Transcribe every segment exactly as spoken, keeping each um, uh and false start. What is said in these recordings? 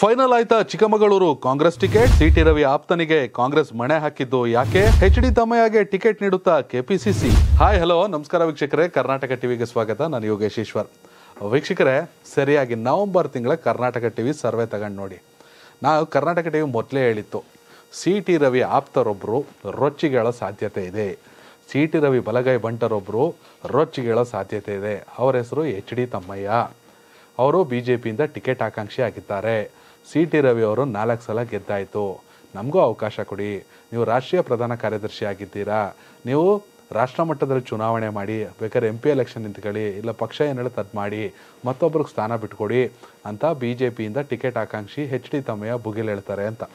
Final ಆಯ್ತಾ Chikkamagaluru Congress ticket. CT Ravi ಆಪ್ತನಿಗೆ Congress ಮಣೆ ಹಾಕಿದ್ದು ಯಾಕೆ? ಎಚ್ ಡಿ ತಮ್ಮಯ್ಯಗೆ ಟಿಕೆಟ್ ನೀಡುತ್ತಾ ಕೆಪಿಸಿಸಿ. ಹಾಯ್ ಹಲೋ ನಮಸ್ಕಾರ ವೀಕ್ಷಕರೇ, ಕರ್ನಾಟಕ ಟಿವಿಗೆ ಸ್ವಾಗತ. ನಾನು ಯೋಗೇಶ್ ಈಶ್ವರ್. ವೀಕ್ಷಕರೇ, ಸರಿಯಾಗಿ ನವೆಂಬರ್ ತಿಂಗಳ ಕರ್ನಾಟಕ ಟಿವಿ ಸರ್ವೆ ತಗೊಂಡು ನೋಡಿ. ನಾವು ಕರ್ನಾಟಕ ಟಿವಿ ಮೊದಲೇ ಹೇಳಿತ್ತು, ಸಿ ಟಿ ರವಿ ಆಪ್ತರೊಬ್ಬರು ರೊಚ್ಚಿಗೇಳೋ ಸಾಧ್ಯತೆ ಇದೆ. ಸಿ ಟಿ ರವಿ ಬಲಗೈ ಬಂಟರೊಬ್ಬರು ರೊಚ್ಚಿಗೇಳೋ ಸಾಧ್ಯತೆ ಇದೆ. ಅವರ ಹೆಸರು ಎಚ್ ಡಿ ತಮ್ಮಯ್ಯ. ಅವರು ಬಿ ಜೆ ಪಿಯಿಂದ ಟಿಕೆಟ್ ಆಕಾಂಕ್ಷಿ ಆಗಿದ್ದಾರೆ. ಸಿ ಟಿ ರವಿ ಅವರು ನಾಲ್ಕು ಸಲ ಗೆದ್ದಾಯಿತು. ನಮಗೂ ಅವಕಾಶ ಕೊಡಿ, ನೀವು ರಾಷ್ಟ್ರೀಯ ಪ್ರಧಾನ ಕಾರ್ಯದರ್ಶಿ ಆಗಿದ್ದೀರಾ, ನೀವು ರಾಷ್ಟ್ರ ಮಟ್ಟದಲ್ಲಿ ಚುನಾವಣೆ ಮಾಡಿ, ಬೇಕಾದ್ರೆ ಎಂ ಪಿ ಎಲೆಕ್ಷನ್ ನಿಂತ್ಕೊಳ್ಳಿ, ಇಲ್ಲ ಪಕ್ಷ ಏನು ಹೇಳುತ್ತೆ ಅದು ಮಾಡಿ, ಮತ್ತೊಬ್ರಿಗೆ ಸ್ಥಾನ ಬಿಟ್ಕೊಡಿ ಅಂತ ಬಿ ಜೆ ಪಿಯಿಂದ ಟಿಕೆಟ್ ಆಕಾಂಕ್ಷಿ ಎಚ್ ಡಿ ತಮ್ಮಯ್ಯ ಬುಗಿಲ್ ಹೇಳ್ತಾರೆ ಅಂತ.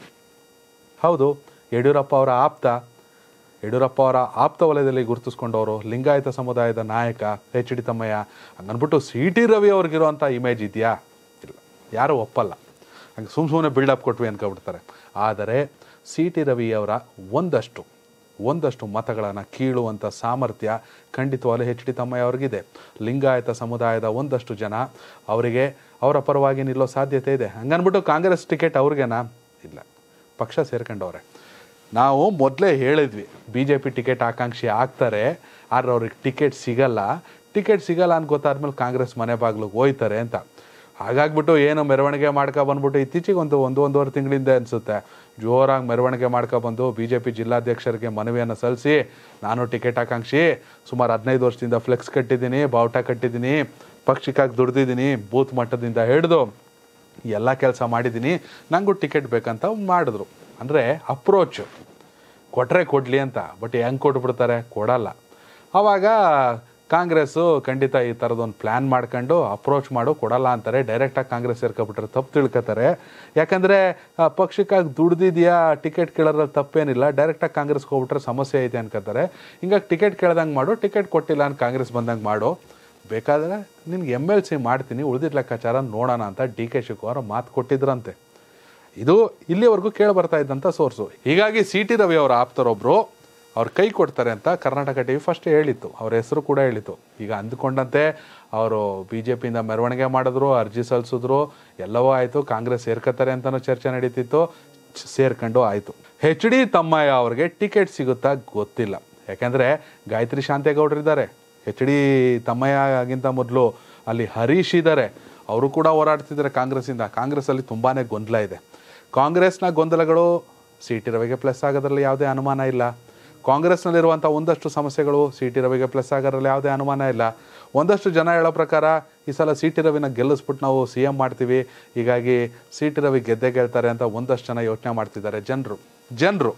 ಹೌದು, ಯಡಿಯೂರಪ್ಪ ಅವರ ಆಪ್ತ ಯಡಿಯೂರಪ್ಪ ಅವರ ಆಪ್ತ ವಲಯದಲ್ಲಿ ಗುರುತಿಸ್ಕೊಂಡವರು ಲಿಂಗಾಯತ ಸಮುದಾಯದ ನಾಯಕ ಎಚ್ ಡಿ ತಮ್ಮಯ್ಯ. ಹಂಗನ್ಬಿಟ್ಟು ಸಿ ಟಿ ರವಿ ಅವ್ರಿಗಿರುವಂಥ ಇಮೇಜ್ ಇದೆಯಾ? ಇಲ್ಲ, ಯಾರೂ ಒಪ್ಪಲ್ಲ. ಹಂಗೆ ಸುಮ್ಮ ಸುಮ್ಮನೆ ಬಿಲ್ಡಪ್ ಕೊಟ್ವಿ ಅನ್ಕೊಬಿಡ್ತಾರೆ. ಆದರೆ ಸಿ ಟಿ ರವಿಯವರ ಒಂದಷ್ಟು ಒಂದಷ್ಟು ಮತಗಳನ್ನು ಕೀಳುವಂಥ ಸಾಮರ್ಥ್ಯ ಖಂಡಿತವಾಗಲೂ ಎಚ್ ಡಿ ತಮ್ಮಯ್ಯ ಅವ್ರಿಗಿದೆ. ಲಿಂಗಾಯತ ಸಮುದಾಯದ ಒಂದಷ್ಟು ಜನ ಅವರಿಗೆ ಅವರ ಪರವಾಗಿ ನಿಲ್ಲೋ ಸಾಧ್ಯತೆ ಇದೆ. ಹಂಗನ್ಬಿಟ್ಟು ಕಾಂಗ್ರೆಸ್ ಟಿಕೆಟ್ ಅವ್ರಿಗೇನಾ? ಇಲ್ಲ, ಪಕ್ಷ ಸೇರ್ಕೊಂಡವ್ರೆ. ನಾವು ಮೊದಲೇ ಹೇಳಿದ್ವಿ, ಬಿ ಜೆ ಪಿ ಟಿಕೆಟ್ ಆಕಾಂಕ್ಷಿ ಆಗ್ತಾರೆ, ಆದ್ರೆ ಅವ್ರಿಗೆ ಟಿಕೆಟ್ ಸಿಗಲ್ಲ. ಟಿಕೆಟ್ ಸಿಗಲ್ಲ ಅಂತ ಗೊತ್ತಾದ್ಮೇಲೆ ಕಾಂಗ್ರೆಸ್ ಮನೆ ಬಾಗಿಲಿಗೆ ಹೋಯ್ತಾರೆ ಅಂತ. ಹಾಗಾಗ್ಬಿಟ್ಟು ಏನು ಮೆರವಣಿಗೆ ಮಾಡ್ಕೊ ಬಂದ್ಬಿಟ್ಟು ಇತ್ತೀಚೆಗೆ ಒಂದು ಒಂದು ಒಂದೂವರೆ ತಿಂಗಳಿಂದ ಅನಿಸುತ್ತೆ, ಜೋರಾಗಿ ಮೆರವಣಿಗೆ ಮಾಡ್ಕೊಬಂದು ಬಿ ಜೆ ಪಿ ಜಿಲ್ಲಾಧ್ಯಕ್ಷರಿಗೆ ಮನವಿಯನ್ನು ಸಲ್ಲಿಸಿ, ನಾನು ಟಿಕೆಟ್ ಆಕಾಂಕ್ಷಿ, ಸುಮಾರು ಹದಿನೈದು ವರ್ಷದಿಂದ ಫ್ಲೆಕ್ಸ್ ಕಟ್ಟಿದ್ದೀನಿ, ಬಾವುಟ ಕಟ್ಟಿದ್ದೀನಿ, ಪಕ್ಷಕ್ಕಾಗಿ ದುಡ್ದಿದ್ದೀನಿ, ಬೂತ್ ಮಟ್ಟದಿಂದ ಹಿಡಿದು ಎಲ್ಲ ಕೆಲಸ ಮಾಡಿದ್ದೀನಿ, ನನಗೂ ಟಿಕೆಟ್ ಬೇಕಂತ ಮಾಡಿದ್ರು. ಅಂದರೆ ಅಪ್ರೋಚ್ ಕೊಟ್ಟರೆ ಕೊಡಲಿ ಅಂತ. ಬಟ್ ಹೆಂಗೆ ಕೊಟ್ಬಿಡ್ತಾರೆ? ಕೊಡಲ್ಲ. ಆವಾಗ ಕಾಂಗ್ರೆಸ್ಸು ಖಂಡಿತ ಈ ಥರದೊಂದು ಪ್ಲ್ಯಾನ್ ಮಾಡ್ಕೊಂಡು ಅಪ್ರೋಚ್ ಮಾಡು, ಕೊಡಲ್ಲ ಅಂತಾರೆ. ಡೈರೆಕ್ಟಾಗಿ ಕಾಂಗ್ರೆಸ್ ಸೇರ್ಕೊಬಿಟ್ರೆ ತಪ್ಪು ತಿಳ್ಕೊತಾರೆ. ಯಾಕಂದರೆ ಪಕ್ಷಕ್ಕಾಗಿ ದುಡ್ದಿದೆಯಾ, ಟಿಕೆಟ್ ಕೇಳೋದ್ರಲ್ಲಿ ತಪ್ಪೇನಿಲ್ಲ, ಡೈರೆಕ್ಟಾಗಿ ಕಾಂಗ್ರೆಸ್ಗೆ ಹೋಗ್ಬಿಟ್ರೆ ಸಮಸ್ಯೆ ಐತೆ ಅನ್ಕೋತಾರೆ. ಹಿಂಗಾಗಿ ಟಿಕೆಟ್ ಕೇಳ್ದಂಗೆ ಮಾಡು, ಟಿಕೆಟ್ ಕೊಟ್ಟಿಲ್ಲ ಅಂತ ಕಾಂಗ್ರೆಸ್ ಬಂದಂಗೆ ಮಾಡು, ಬೇಕಾದರೆ ನಿನ್ಗೆ ಎಮ್ ಎಲ್ ಸಿ ಮಾಡ್ತೀನಿ, ಉಳಿದಿದ್ದ ಲೆಕ್ಕಾಚಾರ ನೋಡೋಣ ಅಂತ ಡಿ ಕೆ ಶಿವಕುಮಾರ್ ಮಾತು ಕೊಟ್ಟಿದ್ರಂತೆ. ಇದು ಇಲ್ಲಿವರೆಗೂ ಕೇಳಿ ಬರ್ತಾ ಇದ್ದಂಥ ಸೋರ್ಸು. ಹೀಗಾಗಿ ಸಿ ಟಿ ರವಿ ಅವರ ಆಪ್ತರೊಬ್ಬರು ಅವ್ರು ಕೈ ಕೊಡ್ತಾರೆ ಅಂತ ಕರ್ನಾಟಕ ಟಿವಿ ಫಸ್ಟ್ ಹೇಳಿತ್ತು, ಅವ್ರ ಹೆಸರು ಕೂಡ ಹೇಳಿತ್ತು. ಈಗ ಅಂದ್ಕೊಂಡಂತೆ ಅವರು ಬಿ ಜೆ ಪಿಯಿಂದ ಮೆರವಣಿಗೆ ಮಾಡಿದ್ರು, ಅರ್ಜಿ ಸಲ್ಲಿಸಿದ್ರು, ಎಲ್ಲವೂ ಆಯಿತು. ಕಾಂಗ್ರೆಸ್ ಸೇರ್ಕೋತಾರೆ ಅಂತಲೂ ಚರ್ಚೆ ನಡೀತಿತ್ತು, ಸೇರ್ಕೊಂಡು ಆಯಿತು. ಎಚ್ ಡಿ ತಮ್ಮಯ್ಯ ಅವ್ರಿಗೆ ಟಿಕೆಟ್ ಸಿಗುತ್ತಾ ಗೊತ್ತಿಲ್ಲ. ಯಾಕೆಂದರೆ ಗಾಯತ್ರಿ ಶಾಂತೇಗೌಡರಿದ್ದಾರೆ, ಎಚ್ ಡಿ ತಮ್ಮಯ್ಯಗಿಂತ ಮೊದಲು ಅಲ್ಲಿ ಹರೀಶ್ ಇದ್ದಾರೆ, ಅವರು ಕೂಡ ಹೋರಾಡ್ತಿದ್ದಾರೆ ಕಾಂಗ್ರೆಸ್ಸಿಂದ. ಕಾಂಗ್ರೆಸ್ಸಲ್ಲಿ ತುಂಬಾ ಗೊಂದಲ ಇದೆ. ಕಾಂಗ್ರೆಸ್ನ ಗೊಂದಲಗಳು ಸಿ ಟಿ ರವಿಗೆ ಪ್ಲಸ್ ಆಗೋದ್ರಲ್ಲಿ ಯಾವುದೇ ಅನುಮಾನ ಇಲ್ಲ. ಕಾಂಗ್ರೆಸ್ನಲ್ಲಿರುವಂಥ ಒಂದಷ್ಟು ಸಮಸ್ಯೆಗಳು ಸಿ ಟಿ ರವಿಗೆ ಪ್ಲಸ್ ಆಗೋದ್ರಲ್ಲಿ ಯಾವುದೇ ಅನುಮಾನ ಇಲ್ಲ. ಒಂದಷ್ಟು ಜನ ಹೇಳೋ ಪ್ರಕಾರ ಈ ಸಲ ಸಿ ಟಿ ರವಿನ ಗೆಲ್ಲಿಸ್ಬಿಟ್ಟು ನಾವು ಸಿ ಎಮ್ ಮಾಡ್ತೀವಿ, ಹೀಗಾಗಿ ಸಿ ಟಿ ರವಿ ಗೆದ್ದೆ ಗೆಲ್ತಾರೆ ಅಂತ ಒಂದಷ್ಟು ಜನ ಯೋಚನೆ ಮಾಡ್ತಿದ್ದಾರೆ ಜನರು ಜನರು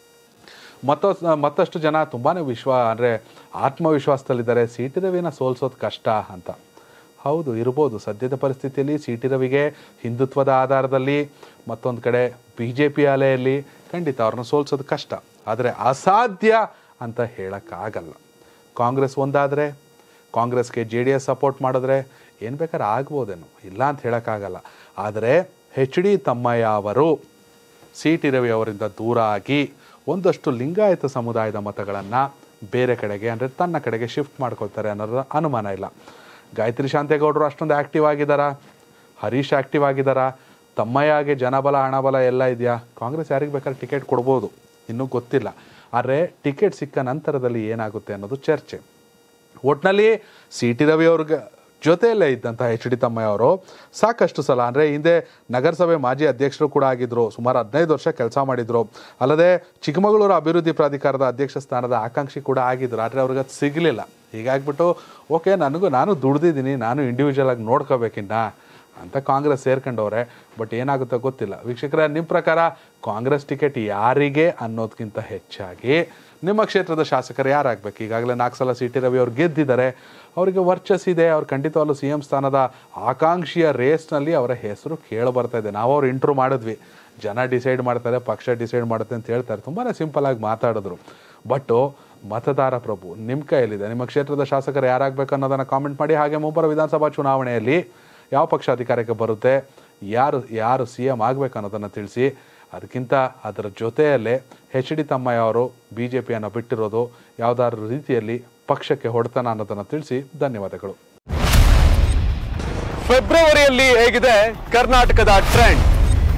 ಮತ್ತೊ ಮತ್ತಷ್ಟು ಜನ ತುಂಬಾ ವಿಶ್ವ ಅಂದರೆ ಆತ್ಮವಿಶ್ವಾಸದಲ್ಲಿದ್ದಾರೆ, ಸಿ ಟಿ ರವಿನ ಸೋಲ್ಸೋದು ಕಷ್ಟ ಅಂತ. ಹೌದು, ಇರ್ಬೋದು. ಸದ್ಯದ ಪರಿಸ್ಥಿತಿಯಲ್ಲಿ ಸಿ ಟಿ ರವಿಗೆ ಹಿಂದುತ್ವದ ಆಧಾರದಲ್ಲಿ ಮತ್ತೊಂದು ಕಡೆ ಬಿ ಜೆ ಪಿ ಅಲೆಯಲ್ಲಿ ಖಂಡಿತ ಅವ್ರನ್ನ ಸೋಲ್ಸೋದು ಕಷ್ಟ. ಆದರೆ ಅಸಾಧ್ಯ ಅಂತ ಹೇಳೋಕ್ಕಾಗಲ್ಲ. ಕಾಂಗ್ರೆಸ್ ಒಂದಾದರೆ, ಕಾಂಗ್ರೆಸ್ಗೆ ಜೆ ಡಿ ಎಸ್ ಸಪೋರ್ಟ್ ಮಾಡಿದ್ರೆ ಏನು ಬೇಕಾದ್ರೆ ಆಗ್ಬೋದೇನು, ಇಲ್ಲ ಅಂತ ಹೇಳೋಕ್ಕಾಗಲ್ಲ. ಆದರೆ ಎಚ್ ಡಿ ತಮ್ಮಯ್ಯ ಅವರು ಸಿ ಟಿ ರವಿ ಅವರಿಂದ ದೂರ ಆಗಿ ಒಂದಷ್ಟು ಲಿಂಗಾಯತ ಸಮುದಾಯದ ಮತಗಳನ್ನು ಬೇರೆ ಕಡೆಗೆ ಅಂದರೆ ತನ್ನ ಕಡೆಗೆ ಶಿಫ್ಟ್ ಮಾಡ್ಕೊಳ್ತಾರೆ ಅನ್ನೋದ್ರ ಅನುಮಾನ ಇಲ್ಲ. ಗಾಯತ್ರಿ ಶಾಂತೇಗೌಡರು ಅಷ್ಟೊಂದು ಆ್ಯಕ್ಟಿವ್ ಆಗಿದ್ದಾರಾ? ಹರೀಶ್ ಆ್ಯಕ್ಟಿವ್ ಆಗಿದ್ದಾರಾ? ತಮ್ಮಯ್ಯಗೆ ಜನಬಲ ಹಣಬಲ ಎಲ್ಲ ಇದೆಯಾ? ಕಾಂಗ್ರೆಸ್ ಯಾರಿಗೆ ಬೇಕಾದ್ರೆ ಟಿಕೆಟ್ ಕೊಡ್ಬೋದು, ಇನ್ನೂ ಗೊತ್ತಿಲ್ಲ. ಆದರೆ ಟಿಕೆಟ್ ಸಿಕ್ಕ ನಂತರದಲ್ಲಿ ಏನಾಗುತ್ತೆ ಅನ್ನೋದು ಚರ್ಚೆ. ಒಟ್ಟಿನಲ್ಲಿ ಸಿ ಟಿ ರವಿ ಅವ್ರಿಗೆ ಜೊತೆಯಲ್ಲೇ ಇದ್ದಂಥ ಎಚ್ ಡಿ ತಮ್ಮಯ್ಯ ಅವರು ಸಾಕಷ್ಟು ಸಲ ಅಂದರೆ ಹಿಂದೆ ನಗರಸಭೆ ಮಾಜಿ ಅಧ್ಯಕ್ಷರು ಕೂಡ ಆಗಿದ್ದರು, ಸುಮಾರು ಹದಿನೈದು ವರ್ಷ ಕೆಲಸ ಮಾಡಿದರು. ಅಲ್ಲದೆ ಚಿಕ್ಕಮಗಳೂರು ಅಭಿವೃದ್ಧಿ ಪ್ರಾಧಿಕಾರದ ಅಧ್ಯಕ್ಷ ಸ್ಥಾನದ ಆಕಾಂಕ್ಷಿ ಕೂಡ ಆಗಿದ್ದರು. ಆದರೆ ಅವ್ರಿಗೆ ಅದು ಸಿಗಲಿಲ್ಲ. ಹೀಗಾಗ್ಬಿಟ್ಟು ಓಕೆ, ನನಗೂ ನಾನು ದುಡ್ದಿದ್ದೀನಿ, ನಾನು ಇಂಡಿವಿಜುವಲ್ ಆಗಿ ನೋಡ್ಕೋಬೇಕಿನ್ನ ಅಂತ ಕಾಂಗ್ರೆಸ್ ಸೇರ್ಕೊಂಡವ್ರೆ. ಬಟ್ ಏನಾಗುತ್ತೋ ಗೊತ್ತಿಲ್ಲ. ವೀಕ್ಷಕರೇ, ನಿಮ್ಮ ಪ್ರಕಾರ ಕಾಂಗ್ರೆಸ್ ಟಿಕೆಟ್ ಯಾರಿಗೆ ಅನ್ನೋದಕ್ಕಿಂತ ಹೆಚ್ಚಾಗಿ ನಿಮ್ಮ ಕ್ಷೇತ್ರದ ಶಾಸಕರು ಯಾರಾಗಬೇಕು? ಈಗಾಗಲೇ ನಾಲ್ಕು ಸಲ ಸಿ ಟಿ ರವಿ ಅವ್ರು ಗೆದ್ದಿದ್ದಾರೆ, ಅವರಿಗೆ ವರ್ಚಸ್ಸಿದೆ, ಅವ್ರು ಖಂಡಿತವಾಗ್ಲೂ ಸಿ ಎಂ ಸ್ಥಾನದ ಆಕಾಂಕ್ಷಿಯ ರೇಸ್ನಲ್ಲಿ ಅವರ ಹೆಸರು ಕೇಳಿ ಬರ್ತಾ ಇದೆ. ನಾವು ಅವ್ರು ಇಂಟ್ರೂ ಮಾಡಿದ್ವಿ, ಜನ ಡಿಸೈಡ್ ಮಾಡ್ತಾರೆ, ಪಕ್ಷ ಡಿಸೈಡ್ ಮಾಡುತ್ತೆ ಅಂತ ಹೇಳ್ತಾರೆ, ತುಂಬಾ ಸಿಂಪಲ್ ಆಗಿ ಮಾತಾಡಿದ್ರು. ಬಟ್ಟು ಮತದಾರ ಪ್ರಭು ನಿಮ್ಮ ಕೈಯಲ್ಲಿದೆ. ನಿಮ್ಮ ಕ್ಷೇತ್ರದ ಶಾಸಕರು ಯಾರಾಗಬೇಕು ಅನ್ನೋದನ್ನು ಕಾಮೆಂಟ್ ಮಾಡಿ. ಹಾಗೆ ಮುಂಬರುವ ವಿಧಾನಸಭಾ ಚುನಾವಣೆಯಲ್ಲಿ ಯಾವ ಪಕ್ಷ ಅಧಿಕಾರಕ್ಕೆ ಬರುತ್ತೆ, ಯಾರು ಯಾರು ಸಿ ಎಂ ಆಗಬೇಕು ಅನ್ನೋದನ್ನು ತಿಳಿಸಿ. ಅದಕ್ಕಿಂತ ಅದರ ಜೊತೆಯಲ್ಲೇ ಎಚ್ ಡಿ ತಮ್ಮಯ್ಯ ಅವರು ಬಿ ಜೆ ಪಿಯನ್ನು ಬಿಟ್ಟಿರೋದು ಯಾವುದಾದ್ರೂ ರೀತಿಯಲ್ಲಿ ಪಕ್ಷಕ್ಕೆ ಹೊಡೆತನ ಅನ್ನೋದನ್ನು ತಿಳಿಸಿ. ಧನ್ಯವಾದಗಳು. ಫೆಬ್ರವರಿಯಲ್ಲಿ ಹೇಗಿದೆ ಕರ್ನಾಟಕದ ಟ್ರೆಂಡ್?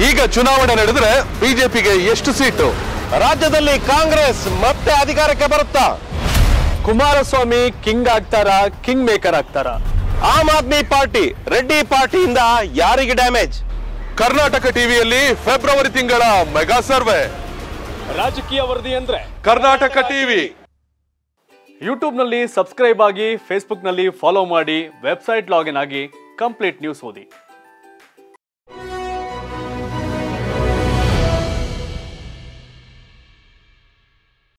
ಈಗ ಚುನಾವಣೆ ನಡೆದ್ರೆ ಬಿಜೆಪಿಗೆ ಎಷ್ಟು ಸೀಟು? ರಾಜ್ಯದಲ್ಲಿ ಕಾಂಗ್ರೆಸ್ ಮತ್ತೆ ಅಧಿಕಾರಕ್ಕೆ ಬರುತ್ತಾ? ಕುಮಾರಸ್ವಾಮಿ ಕಿಂಗ್ ಆಗ್ತಾರ, ಕಿಂಗ್ ಮೇಕರ್ ಆಗ್ತಾರ? ಆಮ್ ಆದ್ಮಿ ಪಾರ್ಟಿ ರೆಡ್ಡಿ ಪಾರ್ಟಿಯಿಂದ ಯಾರಿಗೆ ಡ್ಯಾಮೇಜ್? ಕರ್ನಾಟಕ ಟಿವಿಯಲ್ಲಿ ಫೆಬ್ರವರಿ ತಿಂಗಳ ಮೆಗಾ ಸರ್ವೆ. ರಾಜಕೀಯ ವರದಿ ಅಂದ್ರೆ ಕರ್ನಾಟಕ ಟಿವಿ. ಯೂಟ್ಯೂಬ್ ನಲ್ಲಿ ಸಬ್ಸ್ಕ್ರೈಬ್ ಆಗಿ, ಫೇಸ್ಬುಕ್ ನಲ್ಲಿ ಫಾಲೋ ಮಾಡಿ, ವೆಬ್ಸೈಟ್ ಲಾಗಿನ್ ಆಗಿ ಕಂಪ್ಲೀಟ್ ನ್ಯೂಸ್ ಓದಿ.